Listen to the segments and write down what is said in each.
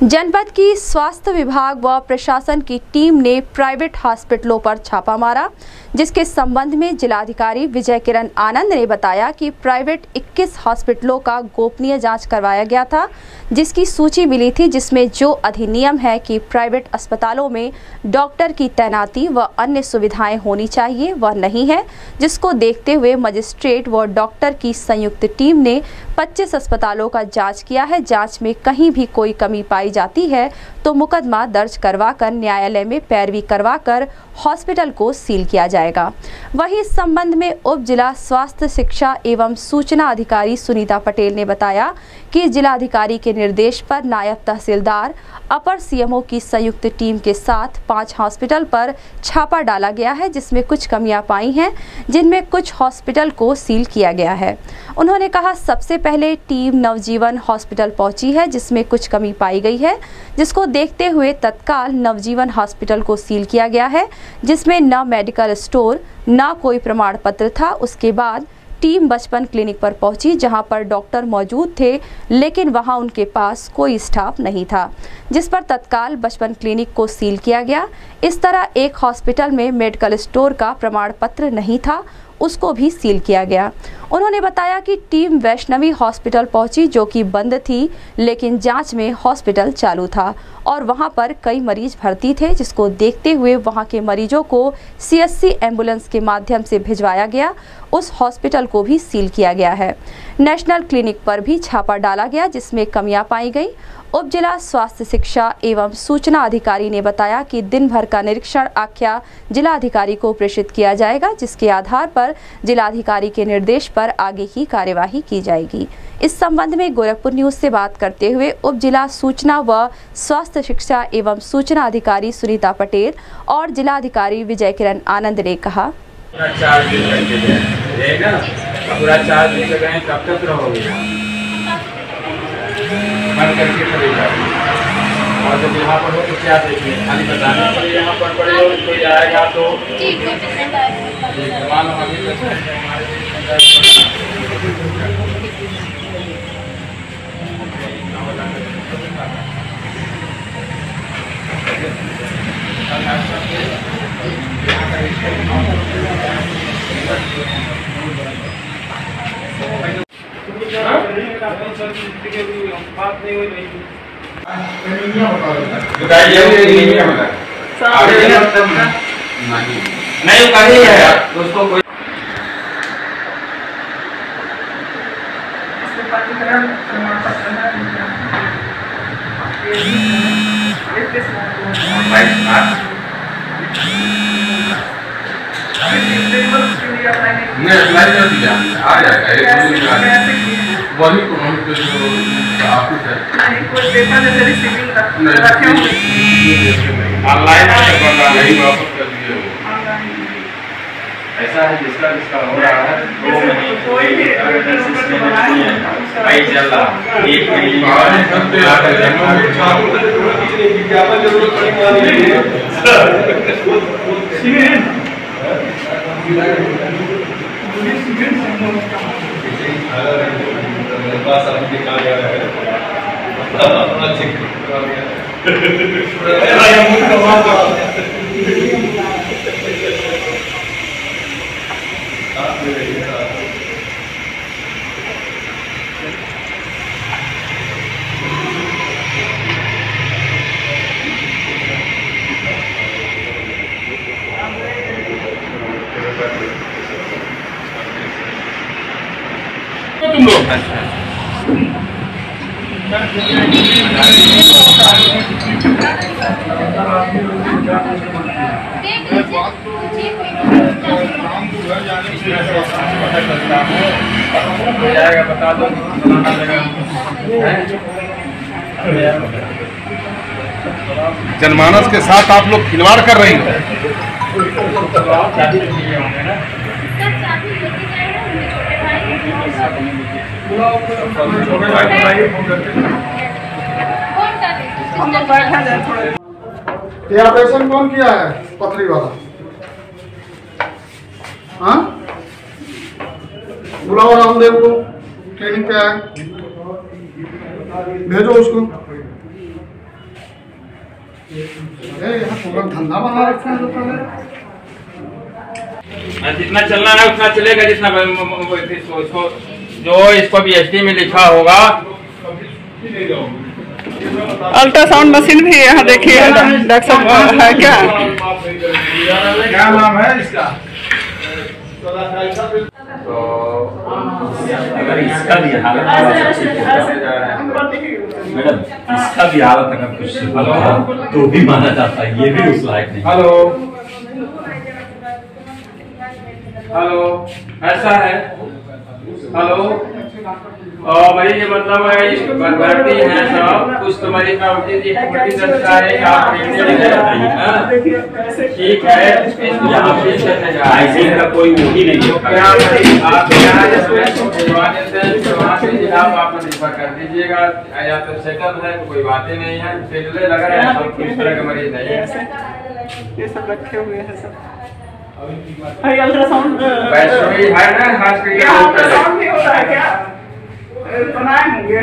जनपद की स्वास्थ्य विभाग व प्रशासन की टीम ने प्राइवेट हॉस्पिटलों पर छापा मारा, जिसके संबंध में जिलाधिकारी विजय किरण आनंद ने बताया कि प्राइवेट 21 हॉस्पिटलों का गोपनीय जांच करवाया गया था, जिसकी सूची मिली थी, जिसमें जो अधिनियम है कि प्राइवेट अस्पतालों में डॉक्टर की तैनाती व अन्य सुविधाएं होनी चाहिए वह नहीं है, जिसको देखते हुए मजिस्ट्रेट व डॉक्टर की संयुक्त टीम ने 25 अस्पतालों का जांच किया है। जांच में कहीं भी कोई कमी पाई जाती है तो मुकदमा दर्ज करवाकर न्यायालय में पैरवी करवाकर हॉस्पिटल को सील किया जाएगा। वहीं इस संबंध में उप जिला स्वास्थ्य शिक्षा एवं सूचना अधिकारी सुनीता पटेल ने बताया कि जिलाधिकारी के निर्देश पर नायब तहसीलदार अपर सीएमओ की संयुक्त टीम के साथ 5 हॉस्पिटल पर छापा डाला गया है, जिसमें कुछ कमियां पाई हैं, जिनमें कुछ हॉस्पिटल को सील किया गया है। उन्होंने कहा, सबसे पहले टीम नवजीवन हॉस्पिटल पहुंची है, जिसमें कुछ कमी पाई गई है, जिसको देखते हुए तत्काल नवजीवन हॉस्पिटल को सील किया गया है, जिसमें न मेडिकल स्टोर न कोई प्रमाण पत्र था। उसके बाद टीम बचपन क्लिनिक पर पहुंची, जहां पर डॉक्टर मौजूद थे, लेकिन वहां उनके पास कोई स्टाफ नहीं था, जिस पर तत्काल बचपन क्लिनिक को सील किया गया। इस तरह एक हॉस्पिटल में मेडिकल स्टोर का प्रमाण पत्र नहीं था, उसको भी सील किया गया। उन्होंने बताया कि टीम वैष्णवी हॉस्पिटल पहुंची, जो कि बंद थी, लेकिन जांच में हॉस्पिटल चालू था और वहां पर कई मरीज भर्ती थे, जिसको देखते हुए वहां के मरीजों को सीएससी एम्बुलेंस के माध्यम से भिजवाया गया। उस हॉस्पिटल को भी सील किया गया है। नेशनल क्लिनिक पर भी छापा डाला गया, जिसमें कमियां पाई गई। उप जिला स्वास्थ्य शिक्षा एवं सूचना अधिकारी ने बताया कि दिन भर का निरीक्षण आख्या जिलाधिकारी को प्रेषित किया जाएगा, जिसके आधार पर जिलाधिकारी के निर्देश पर आगे की कार्यवाही की जाएगी। इस संबंध में गोरखपुर न्यूज से बात करते हुए उप जिला सूचना व स्वास्थ्य शिक्षा एवं सूचना अधिकारी सुनीता पटेल और जिलाधिकारी विजय किरण आनंद ने कहा, पूरा 4 दिन कब तक रहोगे? बंद करके खरीदा और जब यहाँ पर हो तो क्या देखिए, खाली बताने पर यहाँ पर पड़े हो, कोई आएगा तो बात नहीं हुई नहीं कही है उसको कोई आ जाएगा वही तो हम ऑफिस है कोई पेपर जैसे सिविल रखे होंगे ऑनलाइन नहीं वापस कर दिए ऐसा है जिसका हो रहा है 2 महीने कोई भी भाई चल रहा 1 महीने विज्ञापन जरूरत पास आपके कहा गया है अपना चेक करा गया तुम लोग बता दो जनमानस के साथ आप लोग खिलवाड़ कर रहे हैं। ये ऑपरेशन कौन किया है? पथरी वाला। हाँ, बुलाओ रामदेव को, क्लिनिक पे आए, भेजो उसको। यहाँ पूरा धंधा बना रखा है लोगों ने। जितना चलना है उतना चलेगा, जितना जो इसको BST में लिखा होगा। अल्ट्रासाउंड मशीन भी यहाँ देखिए डॉक्टर साहब है क्या? क्या नाम है इसका? तो अगर इसका भी हालत मैडम, इसका भी हालत अगर कुछ तो भी माना जाता है, ये भी उस लायक नहीं। हेलो हेलो, ऐसा है। हेलो मरीज मतलब भर्ती है सब कुछ, तो मरीज का ठीक है, आईसीयू का कोई वो ही नहीं है। आप निर्भर कर दीजिएगा, या तो सेटल है तो कोई बात ही नहीं है, सेटल लगा है सब, इस तरह का मरीज नहीं है। ये सब रखे हुए हैं सब। अल्ट्रासाउंड है ना, अल्ट्रासाउंड भी हो रहा है क्या? बनाए होंगे।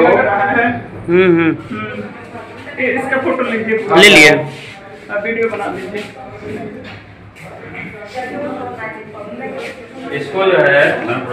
इसका फोटो लीजिए, ले लिए, वीडियो बना लीजिए। इसको जो है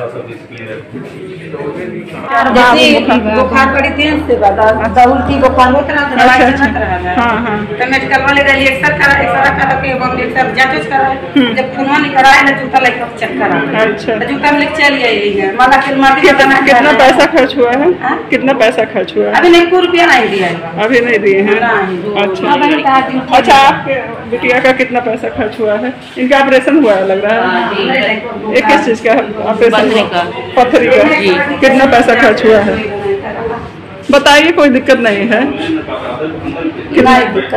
बुखार पड़ी थी, उल्टी बुखार होता रहा, तो मेडिकल वाले एक्सर करा के जांच करा, जब खून नहीं कराया ना जूता लेकर चेक करा। अच्छा, जूता में चल गई माला कितना पैसा खर्च हुआ है? कितना पैसा खर्च हुआ है? अभी नहीं, ₹1 नहीं दिया है, अभी नहीं दिए हैं। अच्छा अच्छा, आपके बिटिया का कितना पैसा खर्च हुआ है? इनका ऑपरेशन हुआ है लग रहा है। किस चीज का ऑपरेशन? पथरी का। कितना पैसा खर्च हुआ है बताइए, कोई दिक्कत नहीं है? क्या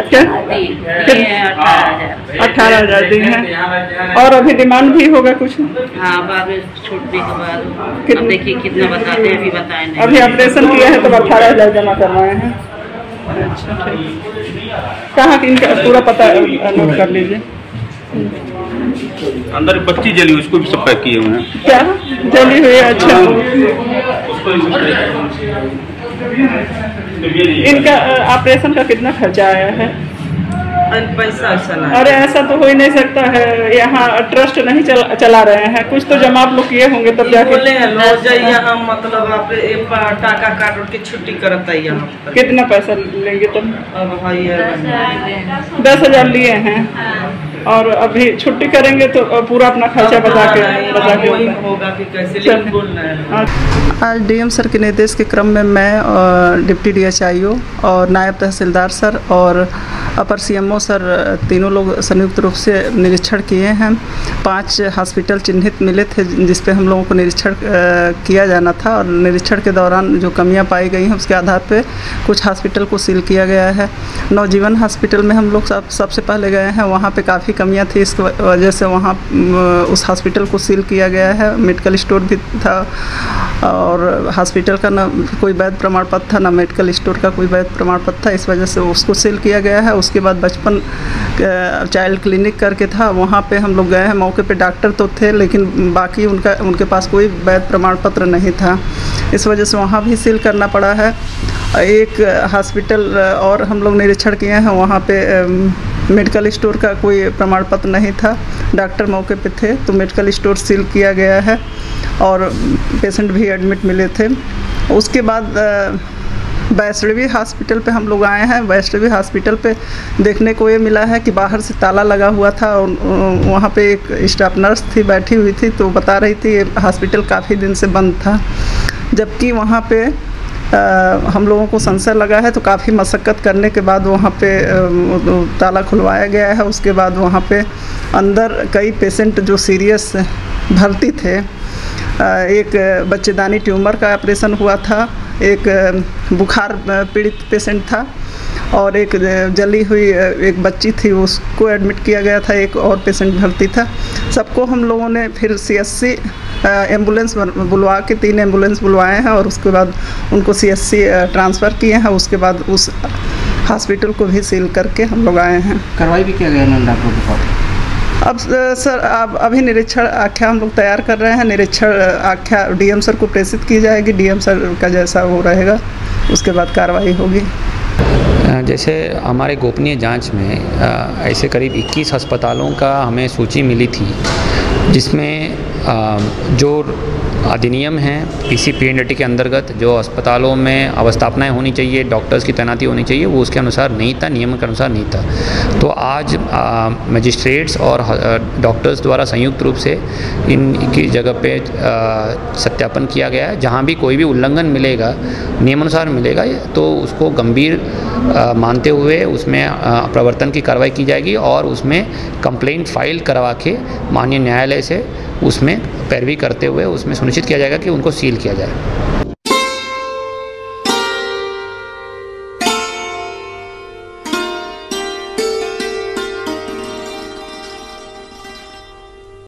18,000 दिए हैं, और अभी डिमांड भी होगा कुछ? हाँ, बाद में छूटने के बाद देखिए कितना बताते हैं, अभी बताए नहीं। अभी ऑपरेशन किया है तो 18,000 जमा करवाए हैं। अच्छा ठीक, कहाँ इनका पूरा पता नोट कर लीजिए। अंदर बच्ची जली, उसको भी सब पैक किए हुए हैं। क्या जली हुई है? अच्छा, इनका ऑपरेशन का कितना खर्चा आया है? पैसा अरे ऐसा तो हो ही नहीं सकता है, यहाँ ट्रस्ट नहीं चला रहे हैं, कुछ तो जमा आप लोग किए होंगे तब जाके। यहाँ मतलब आप टाका काट के छुट्टी करता है यहाँ। कितना पैसा लेंगे तब? 10,000 लिए हैं, और अभी छुट्टी करेंगे तो पूरा अपना खर्चा बता के होगा कि कैसे बोलना है। आज डीएम सर के निर्देश के क्रम में मैं डिप्टी DHIO और नायब तहसीलदार सर और अपर CMO सर तीनों लोग संयुक्त रूप से निरीक्षण किए हैं। 5 हॉस्पिटल चिन्हित मिले थे जिस पे हम लोगों को निरीक्षण किया जाना था, और निरीक्षण के दौरान जो कमियां पाई गई हैं उसके आधार पे कुछ हॉस्पिटल को सील किया गया है। नवजीवन हॉस्पिटल में हम लोग सबसे पहले गए हैं, वहाँ पे काफ़ी कमियां थी, इस वजह से वहाँ उस हॉस्पिटल को सील किया गया है। मेडिकल स्टोर भी था, और हॉस्पिटल का ना कोई वैध प्रमाण पत्र था, ना मेडिकल स्टोर का कोई वैध प्रमाण पत्र था, इस वजह से उसको सील किया गया है। उसके बाद बचपन चाइल्ड क्लिनिक करके था, वहाँ पे हम लोग गए हैं, मौके पे डॉक्टर तो थे लेकिन बाकी उनके पास कोई वैध प्रमाण पत्र नहीं था, इस वजह से वहाँ भी सील करना पड़ा है। एक हॉस्पिटल और हम लोग निरीक्षण किए हैं, वहाँ पे मेडिकल स्टोर का कोई प्रमाण पत्र नहीं था, डॉक्टर मौके पे थे, तो मेडिकल स्टोर सील किया गया है, और पेशेंट भी एडमिट मिले थे। उसके बाद वैष्णवी हॉस्पिटल पे हम लोग आए हैं। वैष्णवी हॉस्पिटल पे देखने को ये मिला है कि बाहर से ताला लगा हुआ था, और वहाँ पे एक स्टाफ नर्स थी बैठी हुई थी, तो बता रही थी ये हॉस्पिटल काफ़ी दिन से बंद था, जबकि वहाँ पे हम लोगों को संशय लगा है, तो काफ़ी मशक्क़त करने के बाद वहाँ पे ताला खुलवाया गया है। उसके बाद वहाँ पे अंदर कई पेशेंट जो सीरियस भर्ती थे, एक बच्चेदानी ट्यूमर का ऑपरेशन हुआ था, एक बुखार पीड़ित पेशेंट था, और एक जली हुई एक बच्ची थी, उसको एडमिट किया गया था, एक और पेशेंट भर्ती था। सबको हम लोगों ने फिर CSC एम्बुलेंस बुलवा के 3 एम्बुलेंस बुलवाए हैं, और उसके बाद उनको CSC ट्रांसफ़र किए हैं। उसके बाद उस हॉस्पिटल को भी सील करके हम लोग आए हैं। कार्रवाई भी किया गया डॉक्टर के पास? अब सर अभी निरीक्षण आख्या हम लोग तैयार कर रहे हैं, निरीक्षण आख्या DM सर को प्रेषित की जाएगी, DM सर का जैसा वो रहेगा उसके बाद कार्रवाई होगी। जैसे हमारे गोपनीय जांच में ऐसे करीब 21 अस्पतालों का हमें सूची मिली थी, जिसमें जो अधिनियम है पीसीपीएनडीटी के अंतर्गत जो अस्पतालों में अवस्थापनाएं होनी चाहिए, डॉक्टर्स की तैनाती होनी चाहिए, वो उसके अनुसार नहीं था, नियम के अनुसार नहीं था। तो आज मजिस्ट्रेट्स और डॉक्टर्स द्वारा संयुक्त रूप से इनकी जगह पे सत्यापन किया गया है। जहाँ भी कोई भी उल्लंघन मिलेगा, नियमानुसार मिलेगा, तो उसको गंभीर मानते हुए उसमें प्रवर्तन की कार्रवाई की जाएगी और उसमें कंप्लेंट फाइल करवा के माननीय न्यायालय से उसमें पैरवी करते हुए उसमें सुनिश्चित किया जाएगा कि उनको सील किया जाए।